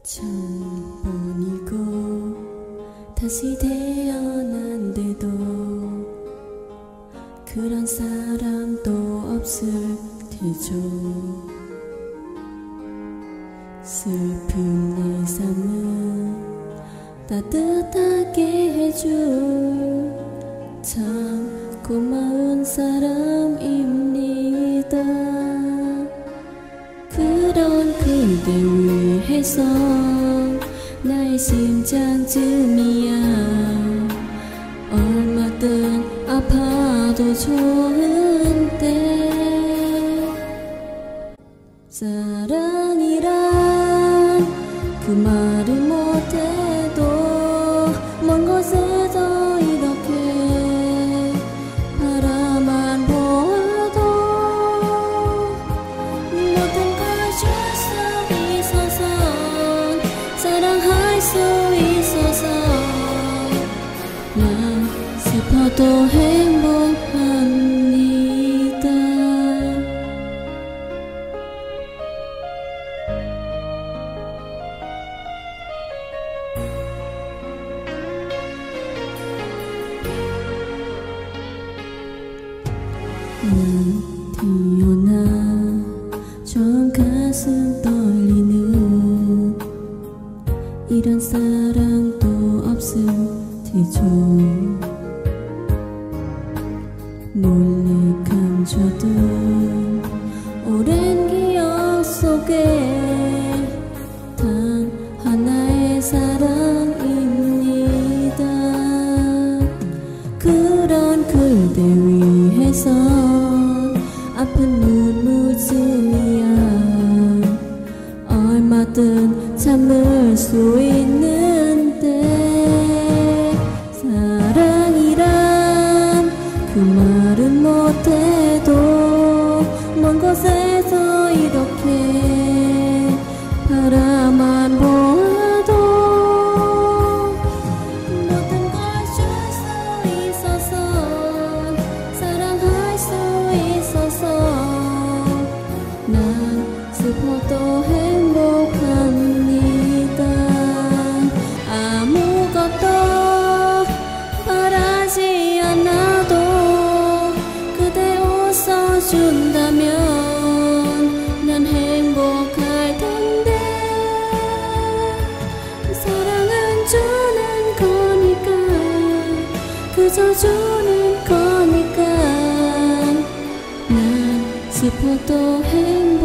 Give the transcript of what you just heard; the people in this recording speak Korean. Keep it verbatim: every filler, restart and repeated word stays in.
천번이고 다시 태어난데도 그런 사람도 없을 테죠. 슬픈 내 삶을 따뜻하게 해줄 참 고마운 사람입니다. 그런 그대 위해서 나의 심장쯤이야 얼마든 아파도 좋은데 사랑이란 그 말을 못해도 먼 곳에서 이렇게 바라만 보아도 모든 걸 줄 수 있어서 사랑할 수 있어서 난 슬퍼도 행복합니다. 난 태어나 처음 가슴 떨리는 이런 사랑도 없을 테죠. 몰래 감춰둔 오랜 기억 속에 단 하나의 사랑입니다. 그런 그대 위해서 아픈 눈물쯤이야 얼마든 참을 수 있는데 사랑이란 그 말은 못해도 먼 곳에서 이렇게 바라만 보아도 모든 걸 줄 수 있어서 사랑할 수 있어서 난 슬퍼도 행복합니다. 아무것도 바라지 않아도 그대 웃어준다면 난 행복할 텐데 사랑은 주는 거니까 그저 주는 거니까 난 슬퍼도 행복합니다.